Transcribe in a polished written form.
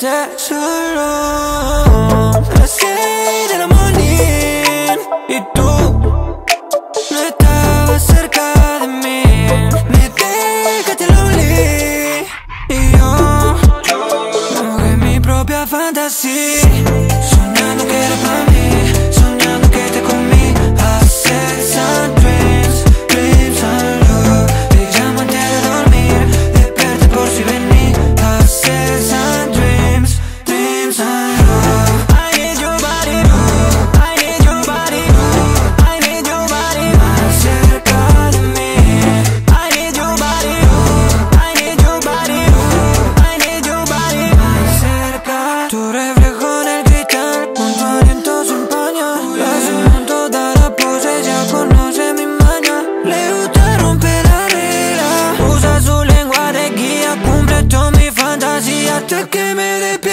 tenerte solo. Las 6 de la morning y tú no estabas cerca de mí. Me dejaste lonely y yo jugué mi propia fantasía, soñando que era para mí, soñando que te comí. Sex and dreams, dreams and love. Te llamo antes de dormir, despierte por si vení. Sex and dreams, dreams and love. I need your body, I need your body, I need your body más cerca de mí. I need your body, I need your body, I need your body más cerca. Tu reflejo en el cristal, con tu aliento se empaña. La suben toda la pose, ya conoce mi maña. Le gusta romper la regla, usa su lengua de guía, cumple toda mi fantasía hasta que me despierto.